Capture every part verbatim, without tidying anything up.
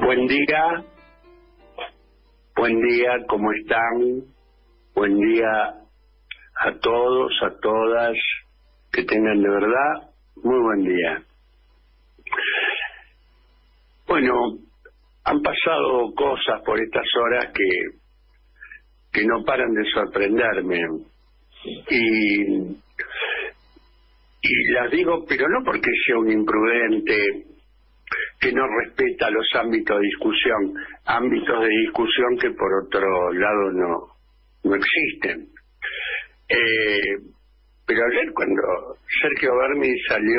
Buen día, buen día, ¿cómo están? Buen día a todos, a todas, que tengan de verdad muy buen día. Bueno, han pasado cosas por estas horas que, que no paran de sorprenderme. Y, y las digo, pero no porque sea un imprudente que no respeta los ámbitos de discusión, ámbitos de discusión que por otro lado no, no existen. Eh, pero ayer cuando Sergio Berni salió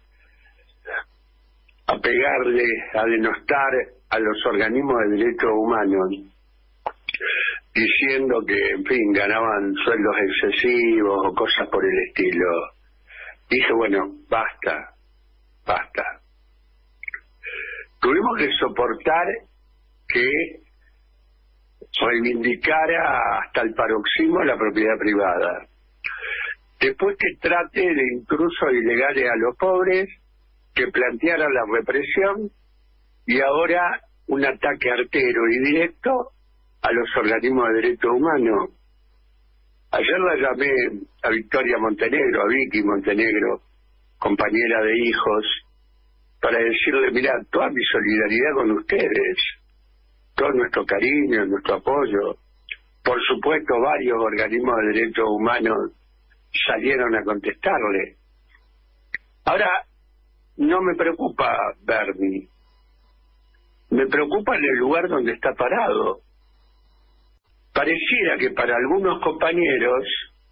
a pegarle, a denostar a los organismos de derechos humanos, diciendo que, en fin, ganaban sueldos excesivos o cosas por el estilo, dije, bueno, basta, basta. Tuvimos que soportar que reivindicara hasta el paroxismo la propiedad privada. Después que trate de intrusos ilegales a los pobres, que planteara la represión, y ahora un ataque artero y directo a los organismos de derechos humanos. Ayer la llamé a Victoria Montenegro, a Vicky Montenegro, compañera de hijos, para decirle, mirá, toda mi solidaridad con ustedes, todo nuestro cariño, nuestro apoyo. Por supuesto, varios organismos de derechos humanos salieron a contestarle. Ahora, no me preocupa Berni, me preocupa en el lugar donde está parado. Pareciera que para algunos compañeros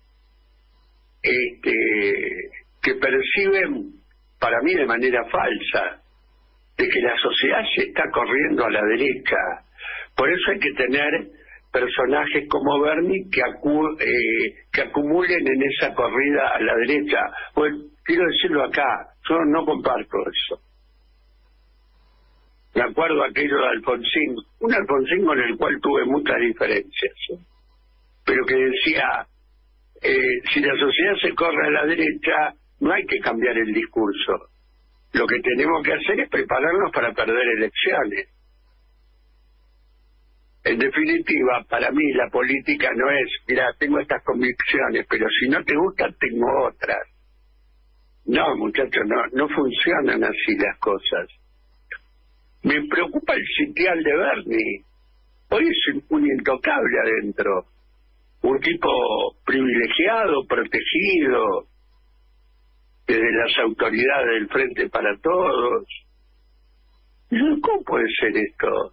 este, que perciben, para mí de manera falsa, de que la sociedad se está corriendo a la derecha. Por eso hay que tener personajes como Berni que, acu eh, que acumulen en esa corrida a la derecha. Pues quiero decirlo acá, yo no comparto eso. Me acuerdo aquello de Alfonsín, un Alfonsín con el cual tuve muchas diferencias, ¿eh? Pero que decía, eh, si la sociedad se corre a la derecha, no hay que cambiar el discurso. Lo que tenemos que hacer es prepararnos para perder elecciones. En definitiva, para mí la política no es, mira, tengo estas convicciones, pero si no te gustan, tengo otras. No, muchachos, no, no funcionan así las cosas. Me preocupa el sitial de Berni. Hoy es un intocable adentro. Un tipo privilegiado, protegido desde las autoridades del Frente para Todos. ¿Cómo puede ser esto?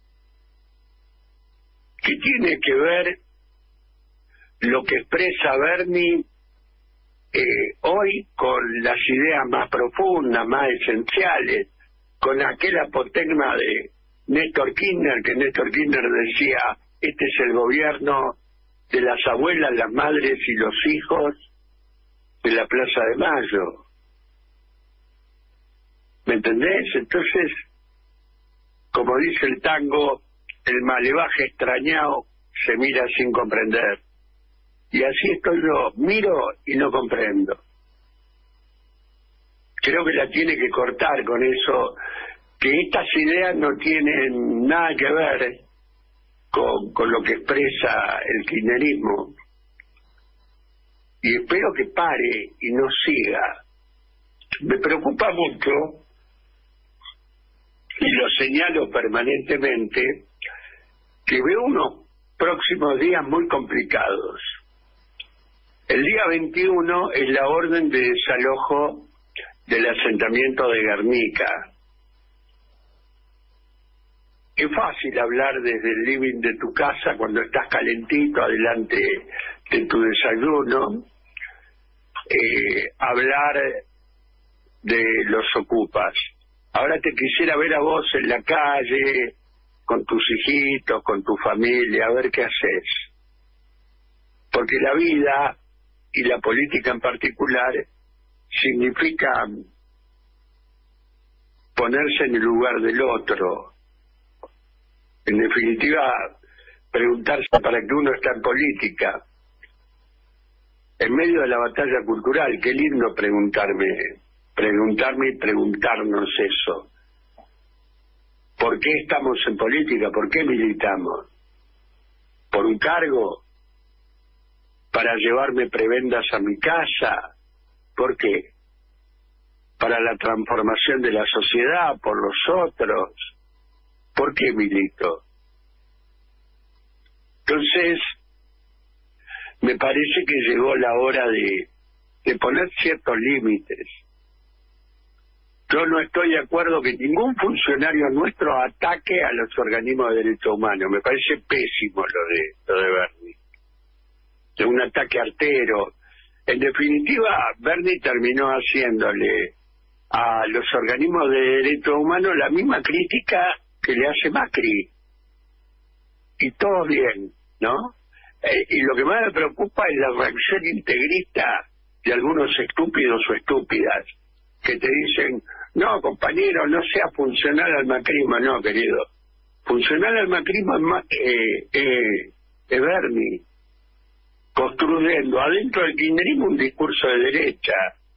¿Qué tiene que ver lo que expresa Berni eh, hoy con las ideas más profundas, más esenciales, con aquel apotegma de Néstor Kirchner, que Néstor Kirchner decía, este es el gobierno de las abuelas, las madres y los hijos de la Plaza de Mayo? ¿Me entendés? Entonces, como dice el tango, el malevaje extrañado se mira sin comprender. Y así estoy yo, miro y no comprendo. Creo que la tiene que cortar con eso, que estas ideas no tienen nada que ver con, con lo que expresa el kirchnerismo. Y espero que pare y no siga. Me preocupa mucho, y lo señalo permanentemente, que veo unos próximos días muy complicados. El día veintiuno es la orden de desalojo del asentamiento de Guernica. Es fácil hablar desde el living de tu casa cuando estás calentito adelante de tu desayuno, eh, hablar de los ocupas. Ahora te quisiera ver a vos en la calle, con tus hijitos, con tu familia, a ver qué haces. Porque la vida, y la política en particular, significa ponerse en el lugar del otro. En definitiva, preguntarse para qué uno está en política. En medio de la batalla cultural, qué lindo preguntarme, preguntarme y preguntarnos eso. ¿Por qué estamos en política? ¿Por qué militamos? ¿Por un cargo? ¿Para llevarme prebendas a mi casa? ¿Por qué? ¿Para la transformación de la sociedad? ¿Por los otros? ¿Por qué milito? Entonces, me parece que llegó la hora de, de poner ciertos límites. Yo no estoy de acuerdo que ningún funcionario nuestro ataque a los organismos de derechos humanos. Me parece pésimo lo de, lo de Bernie. Es un ataque artero. En definitiva, Bernie terminó haciéndole a los organismos de derechos humanos la misma crítica que le hace Macri. Y todo bien, ¿no? Eh, y lo que más me preocupa es la reacción integrista de algunos estúpidos o estúpidas que te dicen, no, compañero, no sea funcional al macrismo. No, querido. Funcional al macrismo es, ma eh, eh, es Bernie, construyendo adentro del kirchnerismo un discurso de derecha.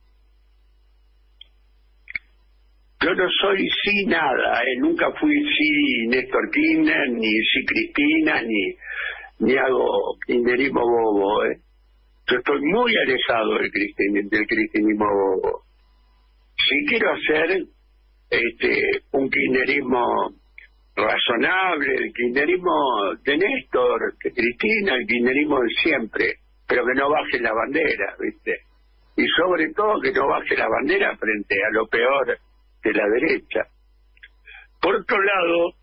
Yo no soy sí nada, eh. nunca fui sí Néstor Kirchner, ni sí Cristina, ni, ni hago kirchnerismo bobo. Eh. Yo estoy muy alejado del, cristin del cristinismo bobo. Sí quiero hacer este un kirchnerismo razonable, el kirchnerismo de Néstor, de Cristina, el kirchnerismo de siempre, pero que no baje la bandera, ¿viste? Y sobre todo que no baje la bandera frente a lo peor de la derecha. Por otro lado,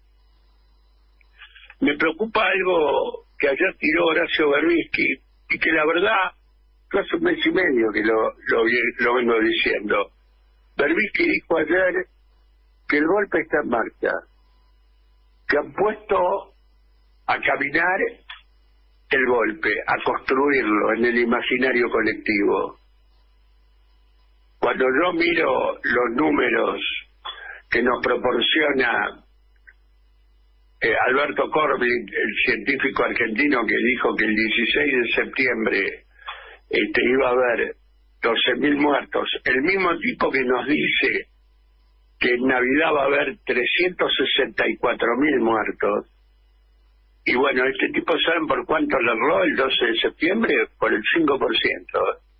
me preocupa algo que ayer tiró Horacio Berbisky, y que la verdad, yo hace un mes y medio que lo, lo, lo vengo diciendo. Berbisky dijo ayer que el golpe está en marcha, que han puesto a caminar el golpe, a construirlo en el imaginario colectivo. Cuando yo miro los números que nos proporciona eh, Alberto Corbin, el científico argentino que dijo que el dieciséis de septiembre este, iba a haber doce mil muertos, el mismo tipo que nos dice que en Navidad va a haber trescientos sesenta y cuatro mil muertos. Y bueno, este tipo, ¿saben por cuánto le erró el doce de septiembre? Por el cinco por ciento.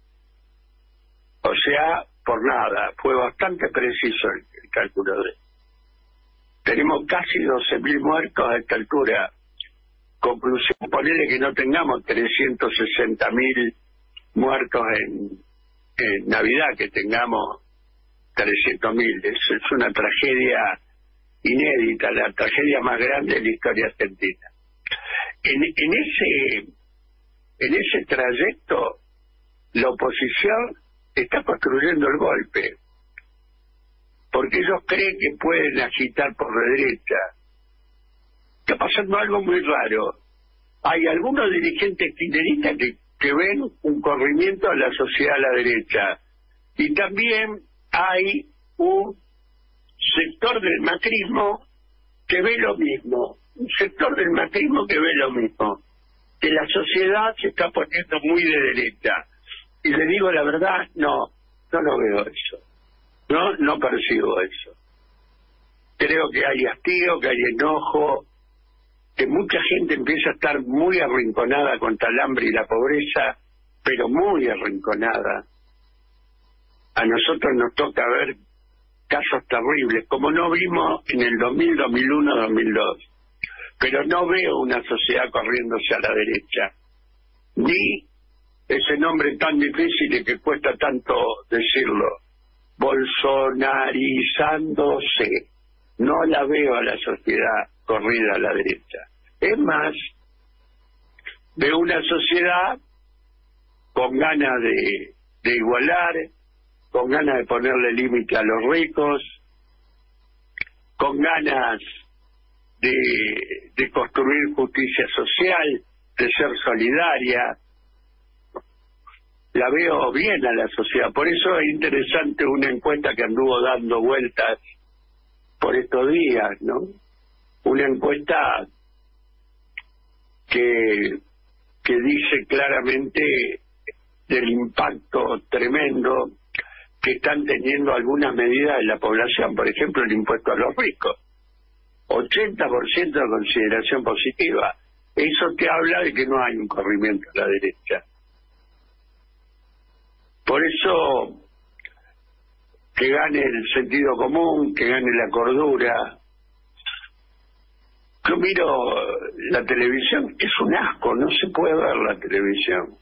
O sea, por nada. Fue bastante preciso el, el cálculo de... Tenemos casi doce mil muertos a esta altura. Conclusión, ponele que no tengamos trescientos sesenta mil muertos en, en Navidad, que tengamos trescientos mil. Es, es una tragedia inédita, la tragedia más grande de la historia argentina. En, en ese en ese trayecto, la oposición está construyendo el golpe, porque ellos creen que pueden agitar por la derecha. Está pasando algo muy raro. Hay algunos dirigentes kirchneristas que, que ven un corrimiento a la sociedad a la derecha, y también hay un sector del macrismo que ve lo mismo, un sector del macrismo que ve lo mismo, que la sociedad se está poniendo muy de derecha. Y le digo la verdad, no, yo no veo eso, no, no percibo eso. Creo que hay hastío, que hay enojo, que mucha gente empieza a estar muy arrinconada contra el hambre y la pobreza, pero muy arrinconada. A nosotros nos toca ver casos terribles, como no vimos en el dos mil, dos mil uno, dos mil dos. Pero no veo una sociedad corriéndose a la derecha, ni ese nombre tan difícil y que cuesta tanto decirlo, bolsonarizándose. No la veo a la sociedad corrida a la derecha. Es más, veo una sociedad con ganas de, de igualar, con ganas de ponerle límite a los ricos, con ganas de, de construir justicia social, de ser solidaria. La veo bien a la sociedad. Por eso es interesante una encuesta que anduvo dando vueltas por estos días, ¿no? Una encuesta que, que dice claramente del impacto tremendo que están teniendo algunas medidas de la población, por ejemplo el impuesto a los ricos. ochenta por ciento de consideración positiva. Eso te habla de que no hay un corrimiento a la derecha. Por eso, que gane el sentido común, que gane la cordura. Yo miro la televisión, es un asco, no se puede ver la televisión.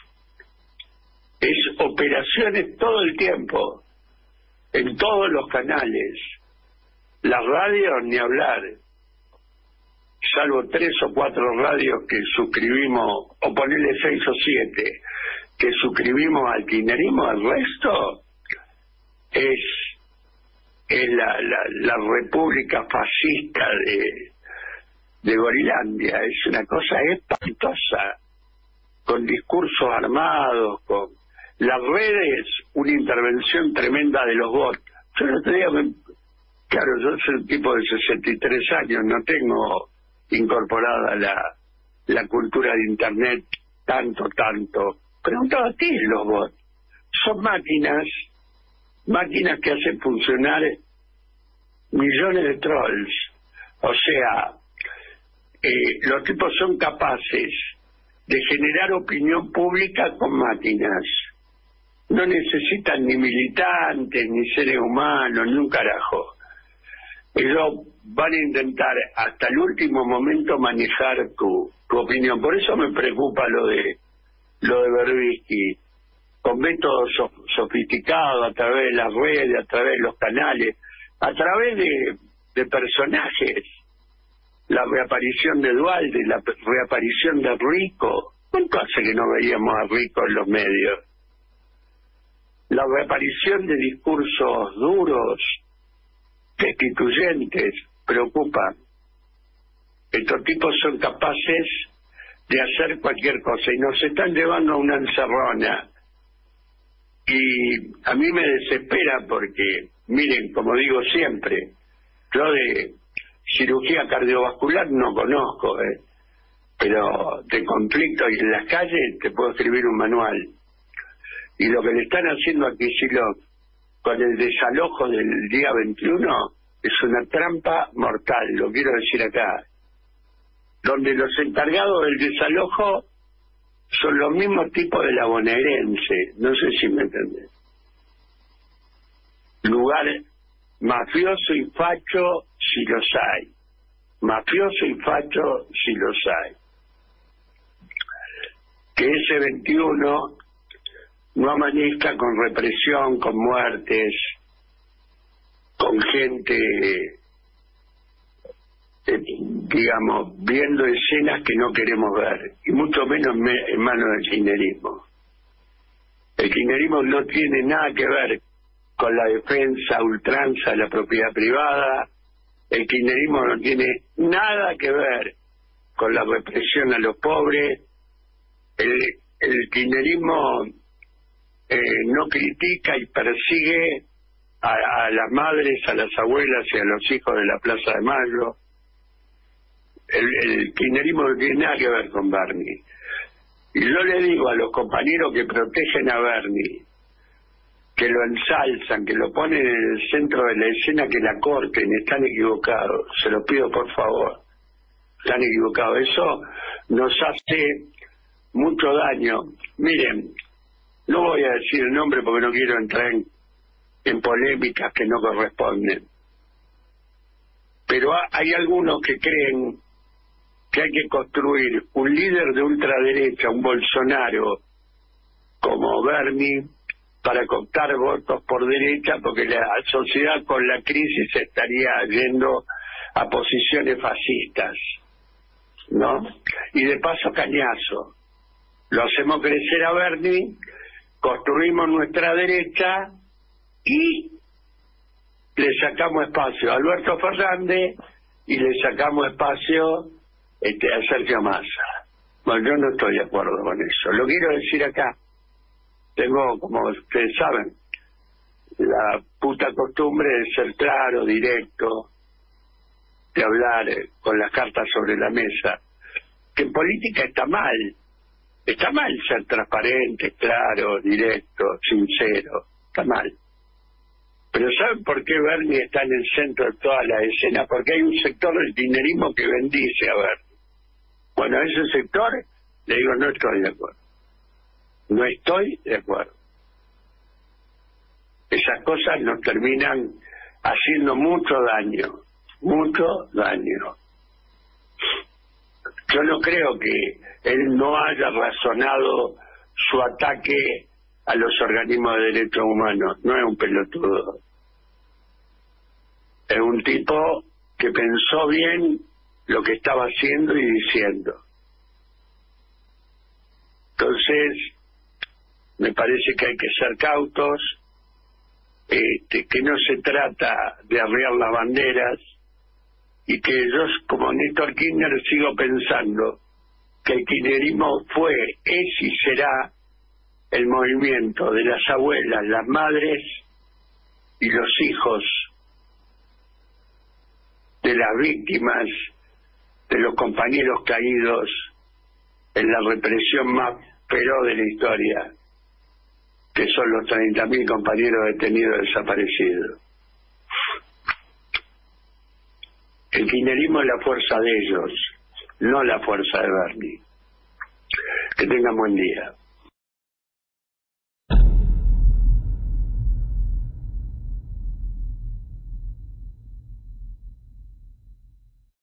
Es operaciones todo el tiempo, en todos los canales. Las radios, ni hablar. Salvo tres o cuatro radios que suscribimos, o ponerle seis o siete, que suscribimos al kirchnerismo, el resto es, es la, la, la república fascista de, de Gorilandia. Es una cosa espantosa, con discursos armados, con las redes, una intervención tremenda de los bots. Yo el otro día, me, claro, yo soy un tipo de sesenta y tres años, no tengo incorporada la, la cultura de Internet tanto, tanto. Preguntaba a ti los bots. Son máquinas, máquinas que hacen funcionar millones de trolls. O sea, eh, los tipos son capaces de generar opinión pública con máquinas. No necesitan ni militantes, ni seres humanos, ni un carajo. Ellos van a intentar hasta el último momento manejar tu, tu opinión. Por eso me preocupa lo de lo de Berbisky, con métodos so, sofisticados a través de las redes, a través de los canales, a través de, de personajes. La reaparición de Dualde, la reaparición de Rico. ¿Cuánto hace que no veíamos a Rico en los medios? La reaparición de discursos duros, destituyentes, preocupa. Estos tipos son capaces de hacer cualquier cosa y nos están llevando a una encerrona. Y a mí me desespera porque, miren, como digo siempre, yo de cirugía cardiovascular no conozco, ¿eh? Pero de conflicto y en las calles te puedo escribir un manual. Y lo que le están haciendo a Kicillof con el desalojo del día veintiuno es una trampa mortal, lo quiero decir acá. Donde los encargados del desalojo son los mismos tipos de la bonaerense, no sé si me entendés. Lugar mafioso y facho si los hay. Mafioso y facho si los hay. Que ese veintiuno no amanezca con represión, con muertes, con gente, eh, digamos, viendo escenas que no queremos ver, y mucho menos me, en manos del kirchnerismo. El kirchnerismo no tiene nada que ver con la defensa ultranza de la propiedad privada. El kirchnerismo no tiene nada que ver con la represión a los pobres. El, el kirchnerismo eh, no critica y persigue a, a las madres, a las abuelas y a los hijos de la Plaza de Mayo. El, el kirchnerismo no tiene nada que ver con Bernie. Y yo le digo a los compañeros que protegen a Bernie, que lo ensalzan, que lo ponen en el centro de la escena, que la corten, están equivocados. Se los pido por favor. Están equivocados. Eso nos hace mucho daño. Miren, no voy a decir el nombre porque no quiero entrar en, en polémicas que no corresponden. Pero hay algunos que creen que hay que construir un líder de ultraderecha, un Bolsonaro, como Bernie, para cooptar votos por derecha, porque la sociedad con la crisis estaría yendo a posiciones fascistas, ¿no? Y de paso cañazo. Lo hacemos crecer a Bernie, construimos nuestra derecha y le sacamos espacio a Alberto Fernández y le sacamos espacio este, a Sergio Massa. Bueno, yo no estoy de acuerdo con eso. Lo quiero decir acá. Tengo, como ustedes saben, la puta costumbre de ser claro, directo, de hablar eh, con las cartas sobre la mesa. Que en política está mal. Está mal ser transparente, claro, directo, sincero. Está mal. Pero ¿saben por qué Bernie está en el centro de toda la escena? Porque hay un sector del kirchnerismo que bendice a Bernie. Bueno, a ese sector le digo, no estoy de acuerdo. No estoy de acuerdo. Esas cosas nos terminan haciendo mucho daño, mucho daño. Yo no creo que él no haya razonado su ataque a los organismos de derechos humanos. No es un pelotudo. Es un tipo que pensó bien lo que estaba haciendo y diciendo. Entonces, me parece que hay que ser cautos, este, que no se trata de arriar las banderas, y que yo, como Néstor Kirchner, sigo pensando que el kirchnerismo fue, es y será el movimiento de las abuelas, las madres y los hijos de las víctimas, de los compañeros caídos en la represión más feroz de la historia, que son los treinta mil compañeros detenidos desaparecidos. El kirchnerismo es la fuerza de ellos, no la fuerza de Bernie. Que tengan buen día.